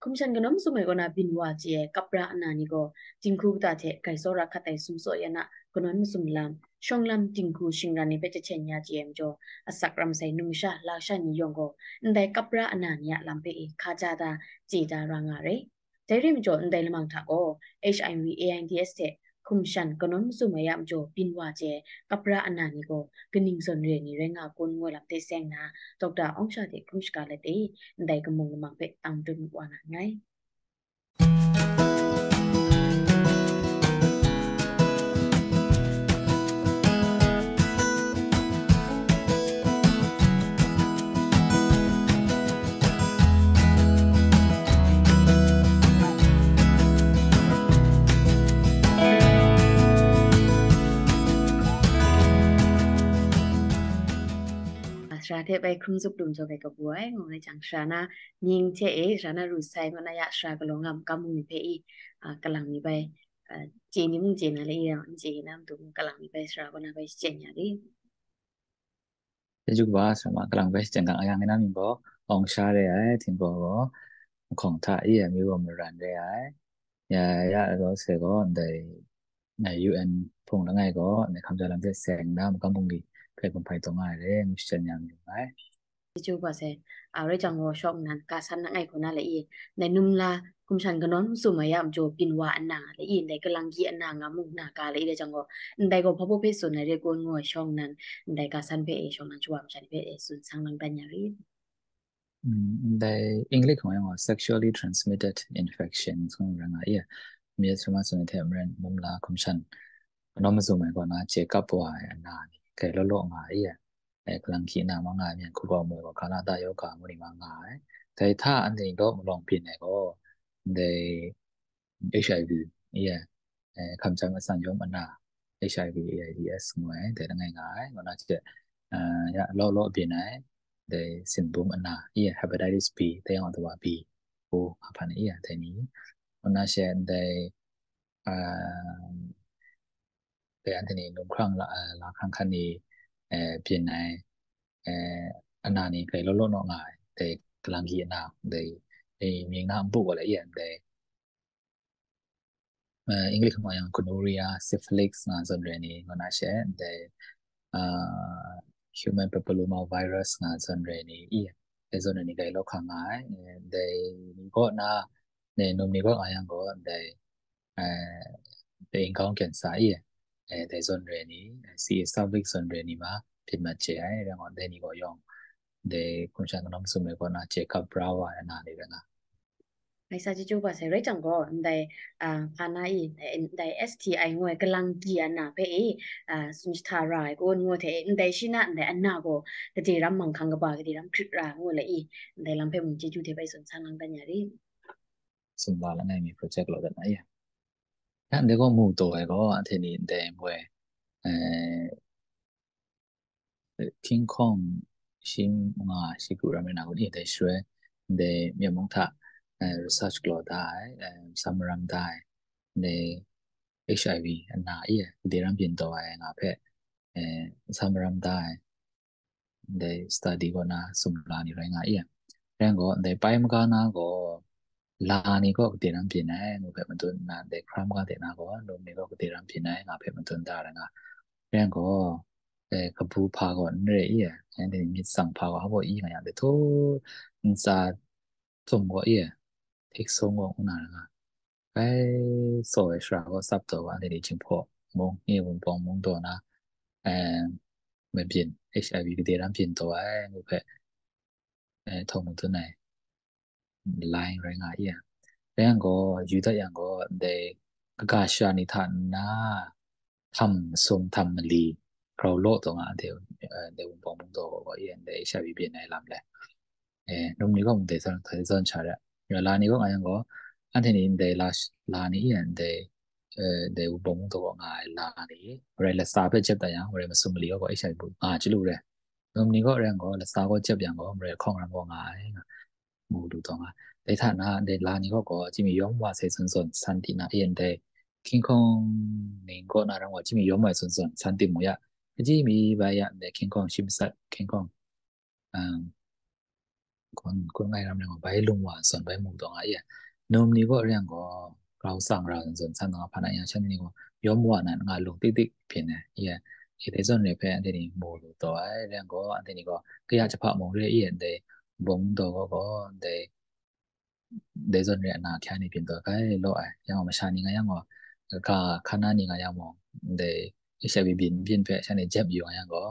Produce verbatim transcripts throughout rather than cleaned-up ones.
คุมชันกันน้ำสมัยก่อนนะบินว่าเจียกับระนานี่ก็จิงคูตาเจไก่โซรักขัดไตสุมโซยนะก็น้อยมุสมลามช่องลำจิงคูชิงรานี่เป็นจะเชนยาเจียมจ่ออสักรำใส่นุ่มชาลาชานิยองก็ได้กับระนานี่ลำไปอีกข้าจาตาจีดารางอะไรแต่เรื่องจ่อได้ละมังทักก็ เอช ไอ วี เอ ไอ ดี เอส เจคุมชันก็น้อยมุสมัยยามจ่อบินว่าเจกับระนานี่ก็กนิ่งส่วนเรียนนี่เรื่องอากุนงวยลำเตเซงนะดอกดาองชาเด็กคุมสกาเลตีได้กำมงละมังไปตังดุนวานาไง ชาเทไปครุมสุกดุมจอยกับบัวงงในจังชานะยิงเทเอชานะรู้ใส่มันนายชากลงงำกำมือเพอีอ่ากำลังมีไปอ่าจีนี่มึงจีนอะไรอย่างจีน้ำตุ้มกำลังมีไปชาบนาไปเจนอย่างนี้ te juga sama kelang bes jengkang ayang ina mimbo ong sha de ai tin bo go khong tha i mi bo mran de ai ya ya go se go de na u n phong la ngai go ne kham ja lam de seng na ma kam bung gi phe kom phai tong ai de mi chen yang ni ai จูบว่าเซเอาเรื่องจังหวะช่องนั้นการสันนังไอคนนั้นละอีในนุ่มลาคุมฉันก็นอนสุ่มายามโจปินว่าอันนาละอีในกำลังกีอันนางามุกนากาละอีเดจังหวะในก็พบเพศส่วนในเรื่องงวยช่องนั้นในการสันเพเอช่องนั้นจวบฉันเพเอส่วนสังนังปัญญารี they English ของยัง sexually transmitted infection ของเรื่องอะไรอ่ะมีสมาสมิเทมเรนมุมลาคมชันน้องมาสู่เหมือนก่อนนะเจกับว่าอันนานี่แกลโลงายอ่ะไอ้กำลังขีนามังงายเนี่ยคู่กับมือกับคานาดายกามุนิมังงายแต่ถ้าอันนี้ก็มาลองพินเนี่ยก็ they เอช ไอ วี เนี่ยเอ่อคำจำมาสั่งยมอันนา เอช ไอ วี เอ ไอ ดี เอส งวยแต่ยังไงงายมันน่าจะเอ่อเนี่ยโลโลพินไหน the syndrome ana iya hepatitis B တဲ့အောင်တော့ B ဟိုအဖာနေiya တဲ့နီဟိုနာရှဲ the အာတဲ့อันนี้นุ่มครั้งละละครั้งคันนี้เอ่อเปลี่ยนไหนเอ่ออันนั้นนี่เคยลดลดน้อยง่ายแต่กำลังกินน้ำแต่ไอ้มีน้ำบุกอะไรอย่างแต่เอ่ออังกฤษเขาอย่าง gonorrhea syphilis นะส่วนเรื่องนี้ก็น่าเชื่อแต่อ่า human papilloma virus นะส่วนเรื่องนี้อีแต่ส่วนนี้ก็เราข้างง่ายแต่นี่ก็น่าในนุ่มนี่ก็อย่างก็แต่เอ่อเป็นก้องแก่นสายအဲတဲ့ဇွန်ရယ်နီစီဆာဗစ်ဇွန်ရယ်နီမှာဖြစ်မှချေအဲဒါတော့တဲ့နီကိုယောတဲ့ကွန်ချန်ကနမ်ဆုမေကောနာချေကပ်ဘရာဝါနာနေရငါไอ้ซาจิจูบาเสไรจังก็ในอ่าพานาอีในใน เอส ที ไอ งวยกำลังเกียนะเพ่อ่าสุนทรายก็งวยเทในชินะในอันนาก็กติรัมมังคังกบากติรัมคริรางวยละอีในลำเพ่มุนจิจูเทไปสนสังลังปัญญารีสุนบาลไงมีโปรเจกต์เราแต่ไหนอ่ะนั่นเดี๋ยวก็มูตัวก็อันเทนี่แต่มวยเอ่อคิงคองชิมงาชิกุรามินาคนนี้แต่ช่วยแต่เมียมงทะเอ่อ research กลอได้เอ่อซัมรัมได้ใน เอช ไอ วี อันนาอีเดี๋ยวรัมเปลี่ยนตัวเองอ่ะเพ่เอ่อซัมรัมได้ใน study ก็น่าสมลานี่ไรง่ายอ่ะแรงก็ในไปมันก็น่าก็ลานี่ก็เดี๋ยวรัมเปลี่ยนให้งูเพ่มันตัวน่าเด็กครามก็เดี๋ยวน่าก็ลมนี่ก็เดี๋ยวรัมเปลี่ยนให้งาเพ่มันตัวได้แล้วง่ะแรงก็เอ่อกระพูพาก่อนเรื่อยอ่ะแอนเดี๋ยวมีสั่งพาก็เขาบอกอีกอย่างเดี๋ยวทุกจะส่งก็อีกเทคส่งก็อุ่นอะไรง่ะ ไปสวยสาวก็ซับตัวอันนี้จริงพอมองนี่ผมปองมองตัวนะเออไม่เปลี่ยน เอช ไอ วี ก็เดี๋ยวนั้นเปลี่ยนตัวไอ้งูเพ่เออทองมันตัวไหนไลน์แรงอ่ะแล้วก็อยู่ได้ยังก็ได้กาชานิทานนะทำทรงทำมันลีเราโลดตรงอ่ะเดี๋ยวเออเดี๋ยวผมปองมองตัวก็ยังได้ เอช ไอ วี เปลี่ยนในลำแหละเออนุ่มนี้ก็มึงเดี๋ยวตอนตอนชาร์จเวลานี้ก็ยังก็ อันที่นี้เดลาลานี่ยันเดเอ่อเดอุบงตัวง่ายลานี่เวลาสาบเจ็บแต่ยังเวลามาสมลีก็ไอ้ใช่บุอ่าจิลูเลยตรงนี้ก็เรื่องก็ลาสาก็เจ็บยังก็เวลาข้องรังก็ง่ายมูดูตรงอ่ะแต่ถ้านะเดลานี่ก็ก็จิมียอมว่าเสียส่วนส่วนสันตินะยันเดคิงคองนี่ก็น่ารังว่าจิมียอมว่าส่วนส่วนสันติมุยะจิมีใบยันเดคิงคองชิมสัตคิงคองอ่าคนคนไงรำเนี่ยไปลุงว่าส่วนไปมุงตรงไอ้นมนี่ก็เรื่องก็เราสั่งเราส่วนสั่งตรงพันอย่างเช่นนี้ก็ยอมว่านั่นงานลุงติ๊กติ๊กเพียงเนี่ยเย่เอเดซอนเนี่ยเพื่อนที่นี่โมดูตัวไอ้เรื่องก็อันนี้ก็ก็อยากจะพามองเรื่องอีเดบงตัวก็ก็เดเดซอนเนี่ยนาแค่นี้เพียงตัวก็โลไอ้ยังมาชานี่ไงยังก็ก็ขนาดนี้ไงยังมองเดอีเชบิบินบินเพื่อนเช่นนี้เจ็บอยู่ยังก็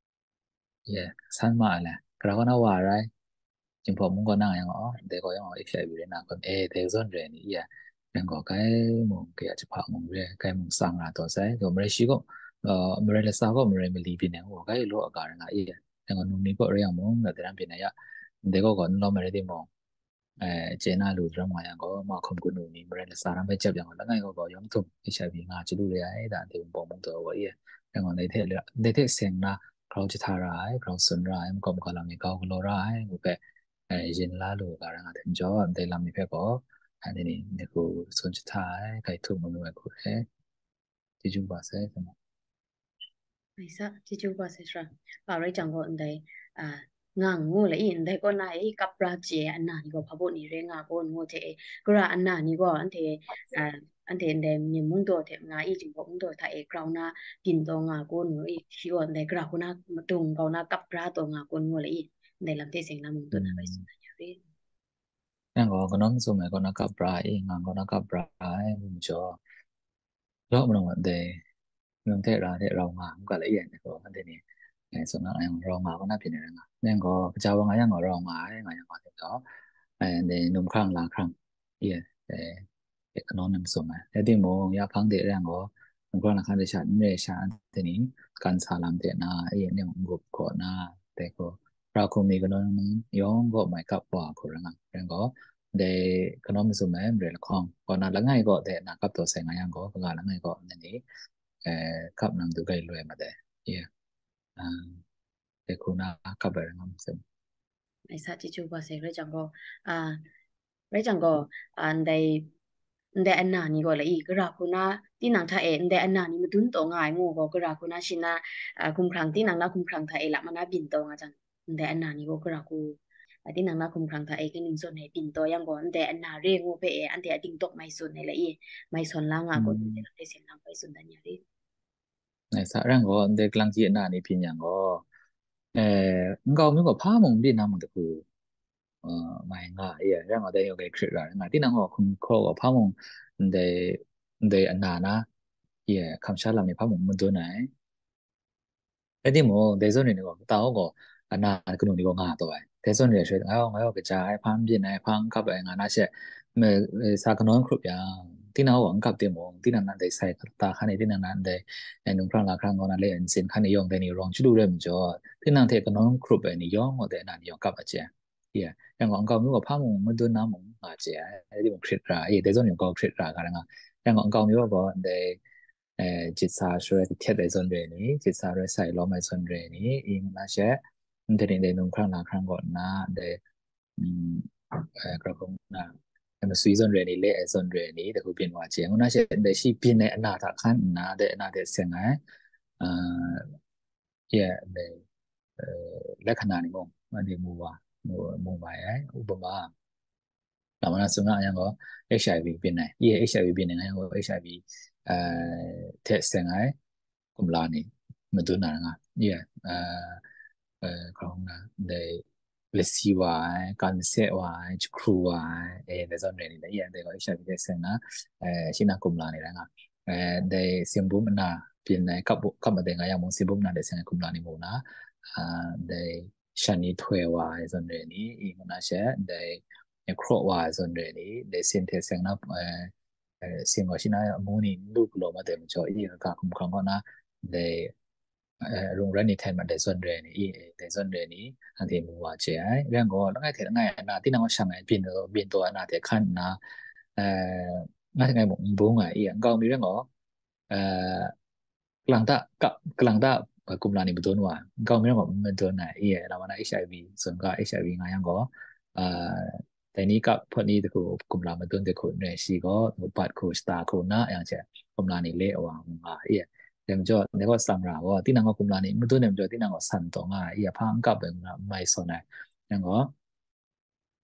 예, 산마알래. 그러거나 와라. 지금 법문고 나 영어 내가 영어 익혀비래 나 그럼 에 대선래니 예. 내가 cái một cái chụp họ một cái cái một sang là tôi sẽ rồi mới xíu ờ mới là sao có mới mới đi bên này một cái lúa cả là gì 내가 눈이 có riêng muốn là 대한 bên này á 내가 còn lo mới đi mong 에 제나 루드랑 마야 거 마컴 그 눈이 mới là 사람 phải chấp nhận là ngay có có giống thùng cái sai bị ngã chỉ đủ đấy đã thì bộ mong tôi vậy 내가 내 thế là 내 thế xem làเขาจะทาร้ายเขาสนร้ายมันก็มันก็ลำมีเขาก็โลร้ายกูเป็นเออยินลาลูการงานถึงจอได้ลำมีเพื่อก็อันนี้เนี่ยกูสนจะทายใครถูกมันด้วยกูเฮ้ที่จุบาเซ่ใช่ไหมไอ้สักที่จูบว่าเสร็จละป่าวไรจังก็อันใดอ่างางงูเลยอันใดก็นายกับปลาเจอันนั้นก็พะบุนี่เรงาก็งูเทกระอันนั้นนี่ก็อันเทอ่าอันเทอันใดมีมุงตัวเทงาอีจิงก็มุงตัวไทยกราวนากินตัวงาก็งูอีคิวอันใดกราวนาตรงกราวนากับปลาตัวงาก็งูเลยอันใดลำเทเสียงลำมุงตัวนั้นไปสุดอย่างนี้นั่นก็ก็น้องสุ่มก็นักกับปลาเองงานก็นักกับปลาเองมันจอแล้วมันวันเดย์เรื่องเทราเทเรางานก็ละเอียดนะก็อันนี้ไอ้ส่วนนั้นไอ้เรางานก็น่าเป็นอะไรงานนั่นก็เจ้าว่าไงยังก็เรางานไงยังก็เดี๋ยวไอ้ในนุ่มครั้งละครั้งเอี่ยเออเอกน้องนั่งสุ่มอ่ะแล้วที่โมยาพังเดรื่องก็นุ่มครั้งละครั้งเดชันเดชันทีนี้การสาลามเดน่าไอ้เนี่ยมันกบก่อนหน้าแต่ก็เราคงมีกันน้องย้อนก็ไม่กลับว่าคนละงานแล้วก็ để cái nó mình dùng mấy để là không còn là lắng ngay gọi để là cấp độ sẽ ngay ăn có và lắng ngay gọi nên ý cấp năng từ gây lùi mà để yeah à để cô na cấp về ngon xem ไอ้สักที่จูบว่าเสร็จไรจังก็อ่าไรจังก็อันใด nde anna ni go la i gra kuna ti nang tha e nde anna ni mudun to ngai ngo go gra kuna shina kum khrang ti nang na kum khrang tha e la mana bin to nga chan nde anna ni go gra ku ti nang na kum khrang tha e ke ning son he bin to yang go nde anna re ngo pe e an te ading tok mai son he la i mai son la nga go nde la te sen lang pai son da nya ri này sao rằng có để lăng diện là này pin yang có ờ ngao mình có phá mông đi nằm được cứ ờ mày ngã yeah rằng ở đây có cái chuyện là ngã tin năng họ không có phá mông để để anh na yeah cảm giác làm này phá mông mìnhตัวไหน အဲ့ဒီမို့ဒေဇွန်နေကောတာဟောအနာကနုန်ဒီကောငါတော့ဒေဇွန်နေရွှေငါရောငါရောကြိုင်ဖမ်းပြနေဖမ်းကပ်ပဲငါနာချက်မဲစာကနွန်ခရုပြတိနာဟောငကပ်တယ်မို့တိနာနန်ဒေဆိုင်တာခနဲ့တိနာနန်ဒေအဲနုံခရလာခရငောနာလေအင်စင်ခနဲ့ယောင်တဲ့နေရောင်ချူလို့ရမကျော်တိနာတဲ့ကနွန်ခရုပဲနေယောင်ဟောတဲ့နာနေယောင်ကပ်အကျန်ဒီရငောင်ကောင်မျိုးကဖမ်းမုံမတွန်းနာမုံငါကျဲအဲ့ဒီမို့ခရစ်ရာအေးဒေဇွန်နေကောခရစ်ရာကလည်းငါရငောင်ကောင်မျိုးကောဒေအဲจิตစာရွှဲဖြတ်တဲ့ဇွန်တွေနေจิตစာရွှဲဆိုင်လောမဲ့ဇွန်တွေနေအင်းနာရှက်တဲ့တဲ့နုံခရလာခရငောနာတဲ့อืมအဲကရကုန်းနာအဲ့မဆွေးဇွန်တွေနေလေအဇွန်တွေနေတခုပြင်သွားခြင်းဟိုနာရှက်တဲ့ရှိပြင်းတဲ့အနာတာခန်းနာတဲ့အနာတဲ့ဆင်ငယ်အာရဲ့တဲ့လက္ခဏာနေမို့မနေမူပါဟိုမူပါရဲ့ဥပမာလာမနာစုံကအရင်က เอช ไอ วี ပြင်နိုင်ဒီ เอช ไอ วี ပြင်နိုင်ဟို เอช ไอ วี အဲတဲ့ဆင်ငယ်ကုမလာနေမတူနာငါဒီအဲအဲခေါင်းနာတဲ့လက်စီဝိုင်ကန်ဆက်ဝိုင်ချခရူဝိုင်အဲဒါဆိုနေတယ်ရတဲ့ကို เอช ไอ วี တဲ့ဆင်နာအဲရှင်းနာကုမလာနေတာငါအဲတဲ့စင်ဘူမနာပြင်နိုင်ကပ်ကပ်မတဲ့ငါရမစင်ဘူမနာတဲ့ဆင်ကုမလာနေမို့နာအာတဲ့ရှန်နီထွဲဝိုင်ဆိုနေနီအင်းနာရှက်တဲ့ခရော့ဝါဆိုနေနီတဲ့စင်တဲ့ဆင်နာအဲစင်ကိုရှင်းနာအမူနီလူကလောမတဲ့မချောအီကကုမခေါကနာတဲ့အဲရုံရနေထိုင်မှာတဲ့စွန်ရဲနီတဲ့စွန်ရဲနီအန်တီမူဝါချေအဲရန်ကိုငါ့ထဲငါ့အနာတိနာမရှမ်းပြင်တော့ပြင်တော့အနာတဲ့ခန့်နာအဲငါ့ငါ့မဘုံငါအီအကောင်ပြီးရန်ကိုအဲကလန်တာကလန်တာကုမလာနေဘဒွန်ဝါကောင်ပြီးရန်ကိုမဒွန်နိုင်အီလာမနာ เอช ไอ วี စွန်က เอช ไอ วี ငါရန်ကိုအာแต่นี้กับพอนี้ตะกูกุมลามาต้นตะกูเนี่ยชีก็ปัดกูสตาร์กูนะอย่างเช่นกุมลานี่เละว่ะมึงอ่ะเอียเดี๋ยวมันจะเนี่ยก็สังราว่าที่นั่งก็กุมลานี่มันต้นเนี่ยมันจะที่นั่งก็สันตรงอ่ะเอียพังกับเป็นไม่สนอ่ะยังก็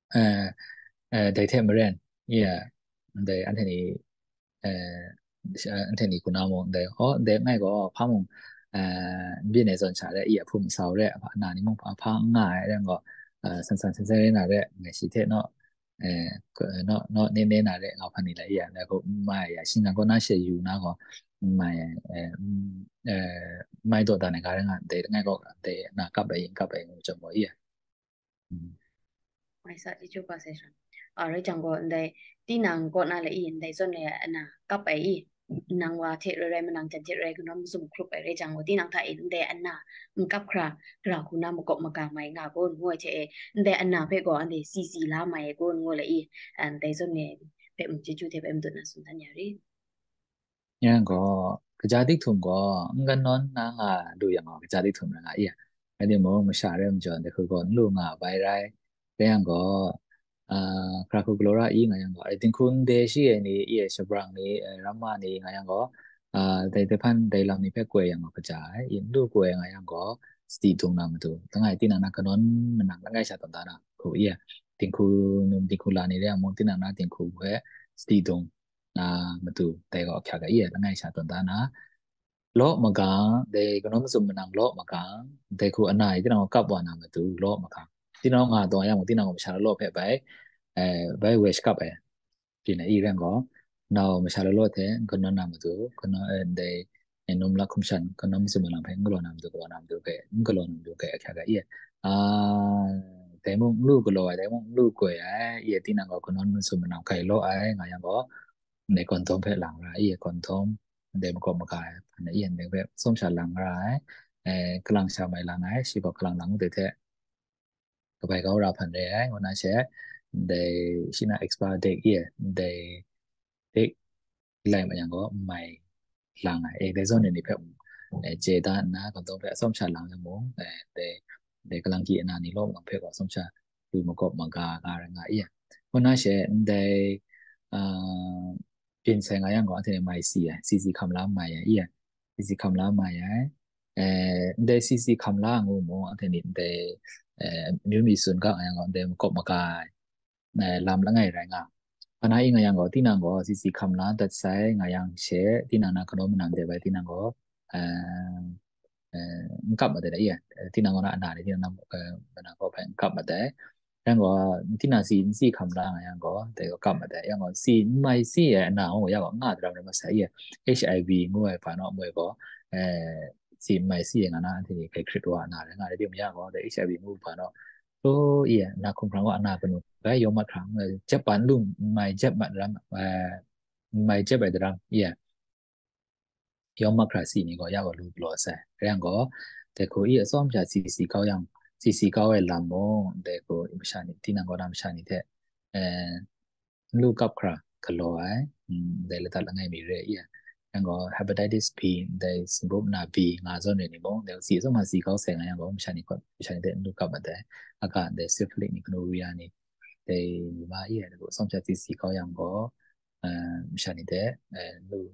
uh, uh, they take Maran, yeah, they Anthony, uh, Anthony Kunamo, they oh they ngay có phá mông biên này dọn trả đấy, iya phum sau đấy, phá nà ni mông phá phá ngay đấy ngọ, san san san san này đấy, ngày xí thế nó, nó nó nên nên là đấy, ngọc hành này là iya, là có mai, xin là có nói sẽ yêu nó có mai, mai đồ đàn này cái này, để ngay có để là cấp bảy cấp bảy một trăm mấy iya. mai sa ti chu pa se san a re chang go ndai ti nang ko na le i ndai zon le na kap ai i nang wa the re re ma nang chan che re ko nam sum khrup ai re chang go ti nang tha i ndai an na kap khra kra khu na mo ko ma ka mai nga ko ngoi che ndai an na phe ko an de si si la mai ko ngo le i an dai zon ne pe mu chi chu the pe mu tu na sun tan ya ri Yang có cái giá tích thùng có ngân non na ngà đủ yang có cái giá tích thùng là ngà iya cái điều mà mà xả ra mình chọn thì cứ còn luôn ngà bay ra cái yang có à Krakow Glora i ngà yang có I think kun de shi ni iya seberang ni Rama ni ngà yang có à đây depan đây làm ni pe kue yang có cái giá in lu kue ngà yang có sti thùng nam tu tăng ai tin na cái non mình nang ngay sa tận ta na ku iya tin ku num tin ku la ni le mo tin na tin ku kue sti thùng na matu tay có khá cái iya ngay sa tuần ta na lo mà cả để cái nó dùng mình làm lo mà cả để khu anh này tí nào cấp vào nào matu lo mà cả tí nào ngà tuần yang tí nào mà xả lo phải vậy vậy waste cấp ấy thì này ý rằng có nào mà xả lo thế cái nó làm matu cái nó để nôm la không sẵn cái nó dùng mình làm phải cái lo làm được cái làm được cái cái lo làm được cái khá cái iya à thế mong lu cái lo ấy thế mong lu quậy ấy iya tí nào có cái nó dùng mình làm cái lo ấy ngay yang có để còn tôm phải lặng ra ý còn tôm để mà có một cái này ý để về xong xả lặng ra ấy cái lăng xả mày lặng ấy chỉ có cái lặng lặng từ thế cái bài câu ra phần đấy ấy người ta sẽ để xin là expire date ý để để lại mà nhận có mày lặng ấy để cho nên đi phải để chế ta na còn tôm phải xong xả lặng cho muốn để để để cái lăng kia là đi lốp bằng phải có xong xả từ một cột bằng cả cả là ý người ta sẽ đểပြင်成个样讲，听买事啊，时时冚啦买啊，伊啊，时時冚啦買啊，誒，你時時冚啦我冇，聽你哋誒苗咪算個樣講，你國物界誒諗啦ngay ra nga, ana i nga yang go tinang go si si kham la that sai nga yang che tinang na kono minang de bai tinang go eh eh ngkap ma de ya tinang go na ana de tinang na mana go bai ngkap ma de yang go tinang si si kham la nga yang go de go kap ma de yang go si mai si ya na go ya go nga de ma sai ya H I V ငွေပါno ငွေgo eh si mai si nga na thi kai crit wa na de nga de bi ma ya go de H I V ငွေပါno so iya na khung prang go ana panu cái yêu mặt thằng chấp bản luôn mày chấp bản lắm và mày chấp bài lắm yeah yêu mặt là gì này có yêu luôn lo sẽ cái có để có ý xong chả xì xì cao yang xì xì cao ấy làm mô để có im sang tin năng có làm sang thế lưu cấp cả cái lo ấy để là thật là ngày bị rễ yeah yang có hepatitis B để symptom là B ngã do này mô để xì xong mà xì cao sẽ ngày có im sang có im sang thế lưu cấp mà thế akan để syphilis này gonorrhea này để mà ý là có xong chả xì xì cao yang có im sang thế lưu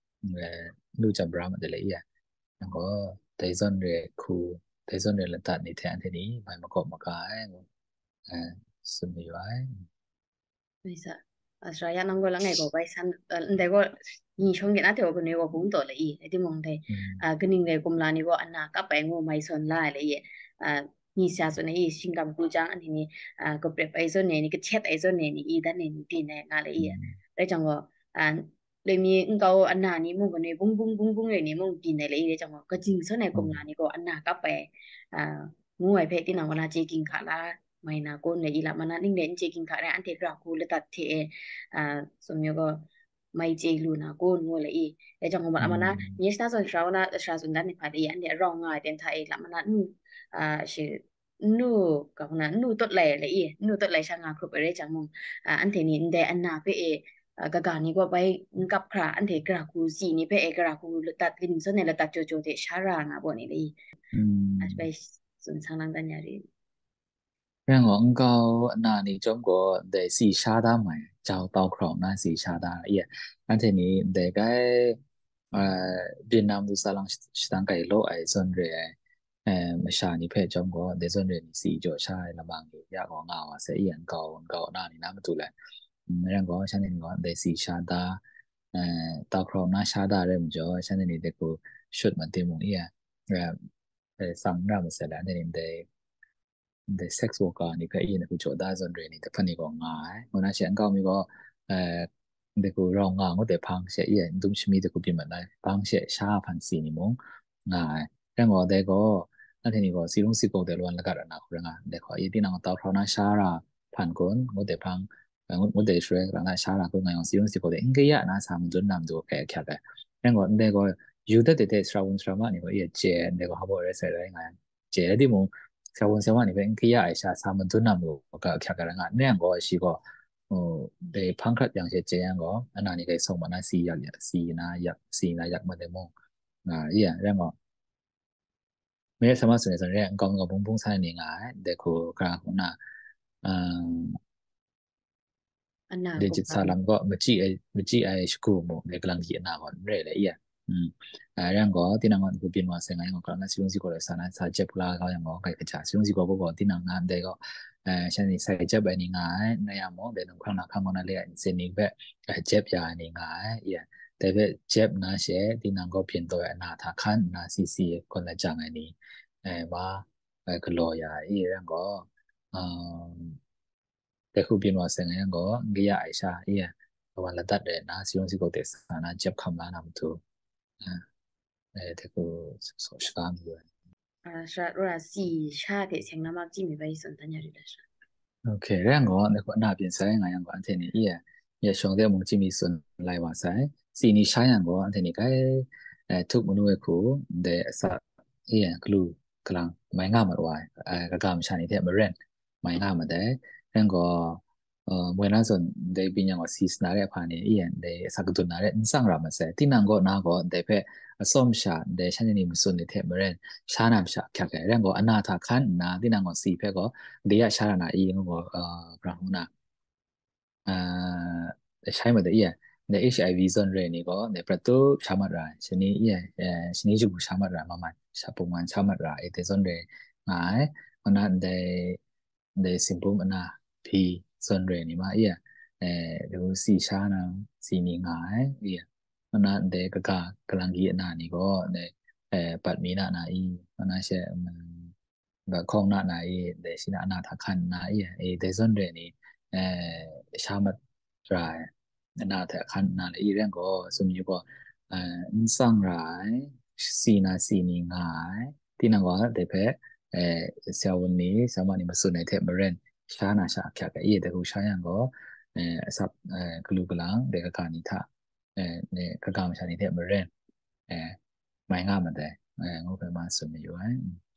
lưu chậm ra mà để lấy à có thấy dân để khu thấy dân để là tận thì thẹn thế ní phải mà có một cái à xin nhiều ấy mai sa a sra ya nang go la ngai go bai san ndai go ni chong ge na te go ne go bung to le i ti mong de a gning le kum la ni go anna ka pai ngo mai son la le ye a ni sa so ne i sing kam ku jang ani ni a ko pre pai so ne ni ke chet ai so ne ni i da ne ni pi ne nga le i re chang go a le mi ng go anna ni mu go ne bung bung bung bung le ni mu pi ne le i re chang go ka jing so ne kum la ni go anna ka pai a ngu ai phe ti nang go na che king kha la mai na ko ne i la mana ning den che king kha ra an te gra ku le tat the a so myo go mai che lu na ko ngo le i e chang go ma na ni sta so shra na shra sun dan ni pha de an de rong ngai den thai la mana nu a shi nu ka na nu tot le le i nu tot le sang nga khup re chang mong a an the ni de an na pe e ga ga ni go bai ngap khra an the gra ku si ni pe e gra ku le tat kin so ne le tat cho cho de shara nga bo ni le i a spai sun sang lang dan ya ri cái ngọn cao là ni trong có để xì xa đá mày chào tàu khổng na xì xa đá yeah anh thấy ni để cái Việt Nam tu sa lang sang cái lỗ ấy xong rồi အဲမရှာနေဖက်ကြောင့်ကောဒေဇွန်တွေစီကြောရှာလမန်ကြီးရကောငါဝဆေးရန်ကောကောနာနေနာမတူလဲရန်ကောရှမ်းနေကောဒေစီရှာတာအဲတောက်ခေါနာရှာတာရဲမကျော်ရှမ်းနေတဲ့ကိုရှုတ်မတင်မီအဲအဲဆောင်ရမစလာနေတဲ့ the sex worker นี่ก็อีนกูโจดาซอนเรนี่แต่พันนี่ก็ง่ายมันน่าเชื่อก็มีก็เอ่อเด็กกูรองงานก็แต่พังเสียอีนดุมชิมีเด็กกูเป็นแบบไหนพังเสียชาพันสีนี่มงง่ายแต่ก็เด็กก็นั่นทีนี้ก็สิลุงสิโกเดลวันละกันนะคุณงาเด็กก็อีที่นั่งต่อเขาหน้าชาราพันคนก็แต่พังก็แต่ช่วยหลังชาราก็ไงก็สิลุงสิโกเด应该呀那สามจุดนำตัวแก่แค่แต่แต่ก็เด็กก็อยู่แต่แต่สระวันสระมันนี่ก็อีเจเด็กก็เขาบอกอะไรใส่ได้ไงเจที่มง ဆရာဝန်ဆရာမနေပဲခရအရှာစာမတွန်းနမှုကခက်ကြရငါနဲ့ကောရှိကောဟိုဒီဖန်ခတ်ပြန်ချက်ကျန်ကောအနာနေကဆုံးမနာစီရစီနာရစီနာရမတဲ့မငါရရငါမဲဆမဆွေဆိုရင်အကောင်ကဘုံဘုံဆိုင်နေငါတဲ့ကိုကခုနာအမ်အနာဒီကိုจิตပါสาลังก็มจิไอมจิไอสกูโมในกลางที่อนาคตเรื่อยเลยอ่ะอืมอ่าเรื่องก็ที่นั่งก็เป็นว่าเสียงไงก็กลางสิลงสิก็เลยสารสาเจ็บลาเขาอย่างก็ใครกระจายสิลงสิก็ก็ที่นั่งงานได้ก็เอ่อฉันนี่ใส่เจ็บไปนี่ง่ายในยามมองเดินข้างหน้าข้างมันเลยเส้นนี้แบบเจ็บยานี่ง่ายอ่ะแต่แบบเจ็บนะเสียที่นั่งก็เปลี่ยนตัวหน้าทาคันหน้าซีซีคนละจังไอ้นี่เออว่าเออก็รอยาอีเรื่องก็เอ่อ แต่คูเป็นว่าเสียงยังก็เกียไอชาเอียวันละตัดเดนะสิลงสิโกเตสนะเจ็บคำลานำตัวเออแต่กูสอชกามด้วยအာရှာရစီရှာတဲ့ဆင်နမကြည့်မိပဲစန်တညာရတဲ့ရှာโอเคเรื่องก็ในคนหน้าเปลี่ยนใช้งานยังก็อันเทนี้เอียเอียช่วงเดียวมึงจะมีส่วนรายว่าใช้สีนี้ใช้ยังก็อันเทนี้ก็เอ่อทุกมนุษย์คู่เดสักเอียกลูกลางไม่ง่ามาด้วยเอ่อกระกำชานิเทมาเรนไม่ง่ามาได้เรื่องก็ เอ่อเมื่อนั้นส่วนได้เป็นอย่างว่าซีสนาเรพานี่อีอันได้สักตุนนาเรนสังรามาเสที่นั่งก็นาก็ได้เพ่ส้มชาได้ฉันนี่มันส่วนในเทมเรนชานามชาแค่แค่เรื่องก็อนาถาขันนาที่นั่งก็สีเพ่ก็เดียชานาอีก็เอ่อพระหุนาอ่าใช้มาได้อีใน เอช ไอ วี zone เรนี่ก็ในประตูชามาราชนี้อีเอ่อชนี้จุกชามารามามันชาปุมันชามาราเอเต zone เรหมายมันนั้นได้ได้สิมปุมันนาพี ส่วนเรนี่มาเอียเอ่อดูสีชานะสีนี้ง่ายเอียมันน่ะเดกะกะกำลังกีนานี่ก็เดเอ่อปัดมีนานาอีมันน่ะเช่มันแบบของนานาอีเดสินานาทาคันนาอีเอเดซอนเรนี่เอ่อชามัดรายนาทาคันนาอีเรื่องก็สมอยู่ก็เอ่ออินซังรายสีนาสีนี้ง่ายที่นั่นก็เดเพเอ่อเซลวันนี้สามารถนี่มาสู่ในเทมเบรน ရှားနာရှာခက်ရဲ့တဲ့ကိုရှားရန်ကိုအဲအစအဲဂလူကလန်ဒေကကာနီထအဲနေကကမရှာနေတဲ့မရင်အဲမိုင်းကမတဲ့အဲငုပဲမှာဆွနေရွယ်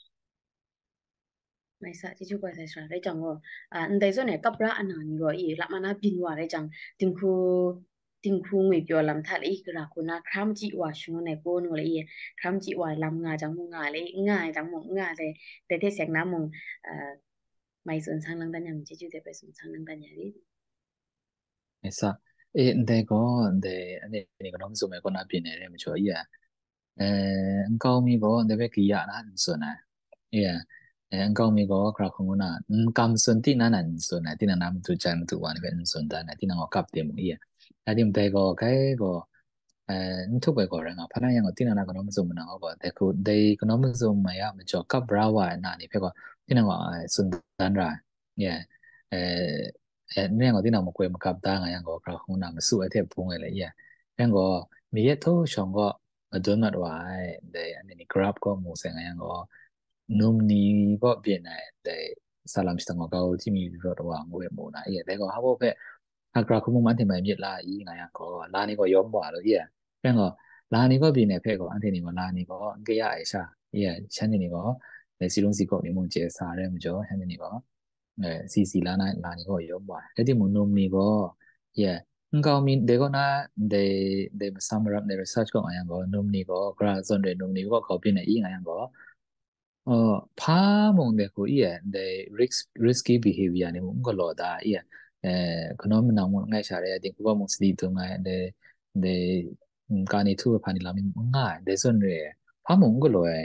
မိုင်စာတီချူကွာဆိုင်ရှာတဲ့ကြောင့်ကိုအာအန်တိုင်စွနဲ့ကပရာအနာနီကိုအေလာမနာပင်ဝါတဲ့ကြောင့်တင်ခုတင်ခုငွေပြောလမ်ထလေကရာခုနာခရမ်ကြီးဝါရှုံနဲ့ကိုနိုလေခရမ်ကြီးဝါလမ်ငါကြောင့်မငါလေငါကြောင့်မငါတဲ့တဲ့တဲ့ဆက်နာမအာမိုင်စွန်ဆန်းလန်းတညာမချီချူတဲ့ပဲစွန်ဆန်းလန်းတညာလေအဲစအဲတဲ့ကောတဲ့အနေနဲ့ကတော့ဆိုမဲ့ကောနာပြင်းနေတယ်မချောကြီးအဲအကောင်းမီကောတဲ့ပဲကြီးရနာဆိုနေအဲအဲအကောင်းမီကောခရခုံနာကမ်စွန်တိနာနန်ဆိုနေတိနာနာမတူချမ်းတူဝါနေပဲစွန်တန်တိနာကောကပ်တယ်မီအဲဒီမတဲ့ကောခဲကောအဲထုတ်ပဲကောရငါဖနာရငါတိနာနာကတော့မစုံမနာကောတဲ့ခုဒေကနောမစုံမရမချောကပ်ဘရာဝါနာနေဖက်ကောတိနာကောစွန်တန်ရာအဲအဲအဲเนี่ยก็ที่นำมาคุยมากับตางอย่างก็เราคงนำมาสู้ไอเทมพุงอะไรอย่างยังก็มีเยอะทุกช่องก็โดนมาด้วยแต่อันนี้กราฟก็มูเสงอย่างก็นุ่มนี้ก็เปลี่ยนแต่สลัมสตังก็ที่มีรถวางเวมูนะอย่างแต่ก็เขาบอกว่าถ้ากราฟคุ้มมันที่มันมีลาอีไงอย่างก็ลานี่ก็ย้อมบ่าแล้วอย่างยังก็ลานี่ก็เปลี่ยนเพ่ก็อันที่นี่ก็ลานี่ก็ก็ยากไอ้ชาอย่างฉันนี่ก็ในสิลุงสิก็มีมุงเจสาเรื่องมั้งจ้ะฉันนี่ก็အဲစီစီလာနာလာနေကိုရောပါအဲ့ဒီမနုံမီကို yeah ငောင်းမီဒေကိုနာဒေဒေမဆမ်ရပ်နေ research ကိုအရင်ကိုနုံမီကို grad zone တွေနုံမီကိုခေါ်ပြနေအရင်ကိုအော်ဖာမုံတဲ့ကိုရဲ့ the risk risky behavior နေမုံကလောတာရဲ့အဲခနောမနောင်မငိုက်ရှာတဲ့ဒီကိုဘမုံစတီတုံငိုင်း the the ကာနီသူဖာနီလာမီငါ the zone တွေဖာမုံကလောရဲ့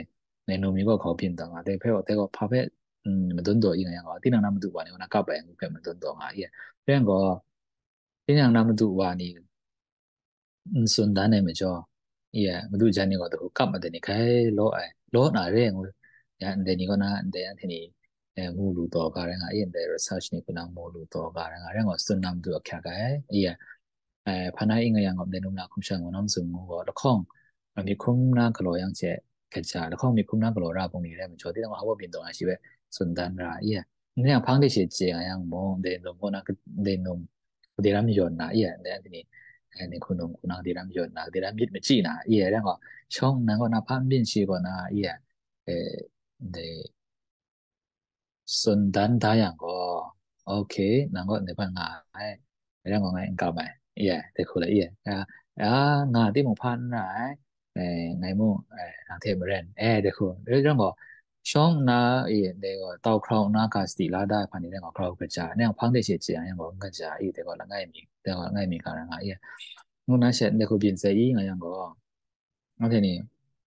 ในนูมีก็เขาเปลี่ยนต่างแต่เพื่อแต่ก็พาเพื่ออืมมันต้นตัวยังไงก็ที่นั่งน้ำมันตัวนี่ก็นักกับไปเพื่อมันต้นตัวอ่ะเอียเรื่องก็ที่นั่งน้ำมันตัวนี่ สุดท้ายเนี่ยมันจะเอียมาดูจานี่ก็ตัวกลับมาเดี๋ยวนี้ใครล้อไอ้ล้อหนาเรื่องยันเดี๋ยวนี้ก็นะเดี๋ยวทีนี้เอ่อมูลูต่อการงานยันเดี๋ยว research นี่ก็นั่งมูลูต่อการงานเรื่องก็สุดน้ำตัวแค่ไหนเอียเอ่อพันธุ์ยังไงยังก็เดี๋ยวนุ่มนักคุ้มช่างก็น้ำสูงก็ละข้องมันมีคุ้มนักกลัวยังเจ๊กระจายละข้องมีคุ้มนักกลัวราบงนี้ได้มันชดที่ต้องเอาว่าเป็นตัวอาชีพสุดท้ายละเอียนี่ยังพังได้เสียเจียยังมองเดี๋ยวนุ่มก็นักเดี๋ยวนุ่มเดี๋ยวมีโยนนะเอียเดี๋ยวทีนี้ အဲနေခုနကခုနဒီရမ်းပြောနာဒီရမ်းမြစ်မကြည့်နာအေးတဲ့ကช่องนั้นก็นาพันบินชีก่อนนะเอียเออเดส่วนดันได้อย่างก็โอเคนั่นก็ในพันงาไอ้เรื่องของไงเก่าไหมเอียแต่คนละเอียอ่าอ่างาที่หมู่พันนะเออไงมู่เออทางเทมเรนเออเด็กคนเรื่องก็ช่องนะเออเด็กก็เต้าคราวนะกาสติลาได้พันนี้เรื่องก็คราวกระจายเนี่ยพังได้เสียเจียงยังก็กระจายเด็กก็ละง่ายมีเด็กก็ง่ายมีการง่ายเอียนู่นนั่นเสร็จเด็กก็เปลี่ยนใจอีกไงยังก็โอเคนี่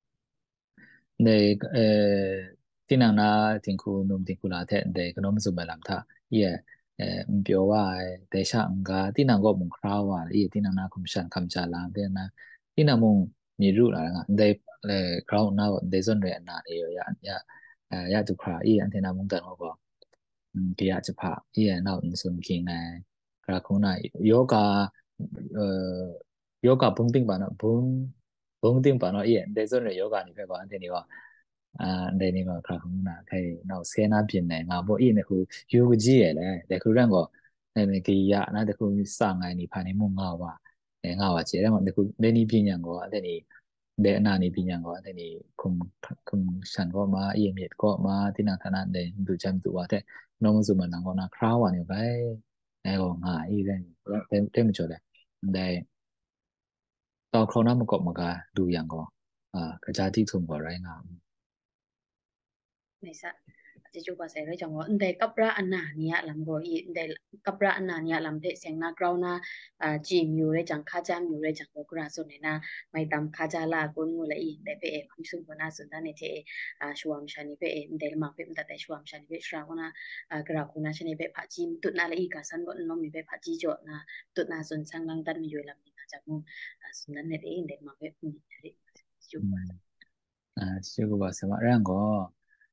네, 에, 티나나 팅쿠 놈 팅쿠라 테, 네, 그놈 수발람타, 예, 에, 뼈와 대상가 티나고 뭉크라와, 예, 티나나 컴산 감자라, 데나 티나몽 미루라, 네, 에, 크라우나, 데존레 나, 예, 야, 야, 아, 야, 두크라, 예, 안테나 몽단 호고, 음, 기야 즈파, 예, 나 운순 킹네, 그라쿠나, 요가, 어, 요가 붕딩 바나, 붕, 붕딩 바나, 예, 데존레 요가 니페 바, 안테니와, อ่าในนี้ก็คราวของน่ะใครเราเสนาเปลี่ยนไหนงาบ่อีเนี่ยคือยูจีแหละแต่คือเรื่องก็ในในกิยะนะแต่คือสร้างไงนี่ภายในมุ่งงาว่าเอองาว่าเจ๋แล้วมันแต่คือในนี้เปลี่ยนอย่างก็แต่นี่เดอนานี่เปลี่ยนอย่างก็แต่นี่คุมคุมฉันก็มาเยี่ยมเยียดก็มาที่นักธนาเดดูจำตัวแต่น้องมันสุมันนังก็น่ะคราวเนี่ยไปไอ้ก็งาอีเรื่องเต็มเต็มจดเลยได้ตอนคราวนั้นมันก็มากาดูอย่างก็อ่ากระจายที่ทุ่มก็ไรงาม Nisaจะจูบาใส่เลยจังว่าแต่กับระอันนาเนี่ยลำโบอีแต่กับระอันนาเนี่ยลำเทเสียงนากราวนาอ่าจีมอยู่เลยจังข้าจามอยู่เลยจังโอกราสุนนะไม่ตามข้าจาลากุนงูเลยอีแต่เปเอคุณสุนคนน่าสนใจในเทอ่าชวมชันนี่เปเอแต่มาเปมันแต่ชวมชันนี่เปชราคนน่ะอ่ากราคุณน่าชันนี่เปผัดจีมตุดน่าเลยอีกาสันก็น้องมีเปผัดจีจอนะตุดน่าสนสังลังตันมีอยู่ลำนี้จากมุงสนใจในเองแต่มาเปมันจูบ 아, 지금 봐서 말한 거,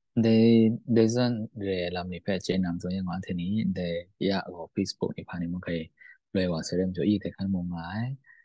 근데 대선 래 남니 패치 남성 영화 테니, 근데 야, 어 페이스북 이 판이 뭔가 래 와서 좀 저이 대한 뭔가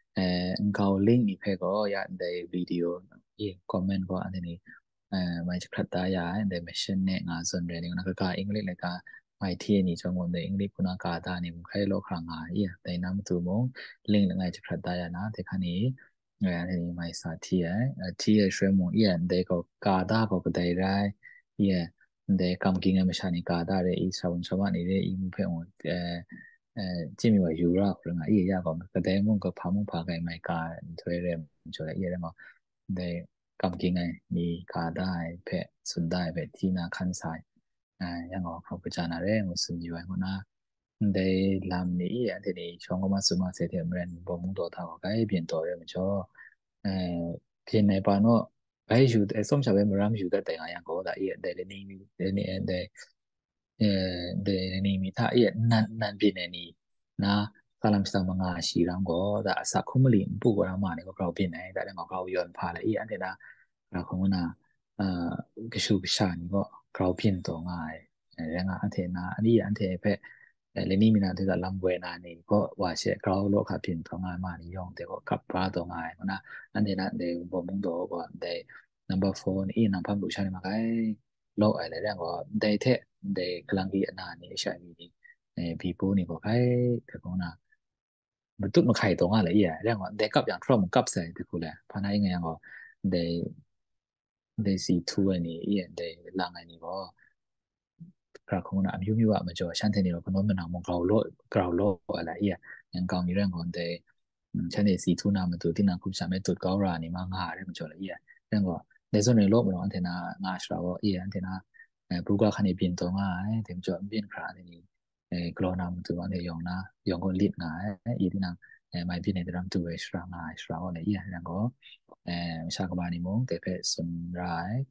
에, 응가오 링 이 패고 야, 근데 비디오 이 코멘 거 안테니 에, 많이 작다 야, 근데 미션 내 나선 래 내가 그가 잉글릭 내가 많이 티니 좀 뭔데 잉글릭 구나 가다 니 뭔가 로 그런 거 이, 내 남도 뭐 링 내가 작다 야 나, 대하니အဲဒီမိုင်စာတီးရတီးရရွှဲမုံဤတဲ့ကောကာဒါကောကတဲ့ရိုင်းဤတဲ့ကံကင်းငမရှာနေကာဒါတဲ့ဤဆောင်းဆောင်းနေတဲ့ဤမှုဖဲဝင်အဲအဲကြည့်မြယူရခရငါဤရကောကတဲ့မုံကဖာမုံဖာကိုင်မိုင်ကာထွဲရဲဆိုရဤရဲမောတဲ့ကံကင်းငနီကာဒါဖဲစွန်ဒိုင်ဖဲတီနာခန်းဆိုင်အဲရငောခောပကြနာရဲမစမြူဝဲမနာได้ลำนี้อันที่ช่องก็มาสุมาเสียเทียมเรนบ่มุงตัวทางก็ให้เปลี่ยนตัวเรื่องมันชอเออเพียงในปานว่าไปอยู่ไอ้ส้มชาวเวมรามอยู่แต่แต่งอย่างก็ได้เอียได้เลยนี่ได้นี่ได้เออได้นี่มีท่าเอียนันนันเพียงในนี้นะกำลังสร้างมังงะสีรังก็แต่สักคุมลิมปุ๊กรามาเนี่ยก็เราเปลี่ยนในแต่เรื่องของเราย้อนผ่านละเอียดอันที่นะเราคงว่าเอ่อกระชูกระชานก็เราเปลี่ยนตัวง่ายเรื่องอันที่นะอันนี้อันที่เพ่ လေနီမီနာတဲ့လမ်ဘွေနာနေကိုဝါရှေကရောလောခပင်ထောင်းငါမာနီယောတဲ့ကိုကပ်ပါတော့ငါမနာအနေနဲ့တဲ့ဘမုံတော့ကိုတဲ့ number four นี่นำพัมบุชานี่มาไกโลอะไรเรื่องก็ได้เทได้กำลังดีอันนั้นนี่ใช่มีนี่เออพีปูนี่ก็ไกแต่ก็น่ะมันตุ้มาไข่ตรงอะไรอีอ่ะเรื่องก็ได้กับอย่างครอบมันกับใส่แต่กูแหละพานายังไงก็ได้ได้ซีทูอันนี้อีได้ลังอันนี้ก็ กระคงน่ะมีอยู่ว่ามันจะชั้นเทนี่เราก็น้อยมันหนังมองเราโลกเราโลอะไรเอียยังกองมีเรื่องของแต่ชั้นเทสีทุนามันตัวที่นางคุมสามารถตัวก้าวรานี่มางาเรื่องมันจะละเอียเรื่องก็ในส่วนในโลกมันอันเทนางาชเราเอียอันเทนาเอ่อผู้ก็คันนี้เปลี่ยนตัวง่ายเต็มจอเปลี่ยนครานี่เอ่อกลอนามันตัวอันเดียองนะยองก็ลิดง่ายอีที่นางเอ่อไม่เปลี่ยนในดรัมตัวเอชราง่ายชเราอะไรเอียเรื่องก็เอ่อชากบานิมงแต่เป็นส่วนร้าย เอ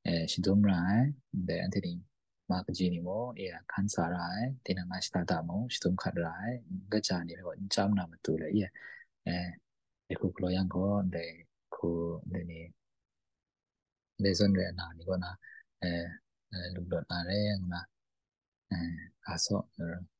에 신동라에 근데 안테니 마그지니 뭐 예 칸사라에 디나가 시다다 뭐 시동 카라에 가자니 뭐 인자나 맞돌래 예 에 에코 글로양 거 근데 그 근데 레전 레나 이거나 에 루로 나래 나 에 가서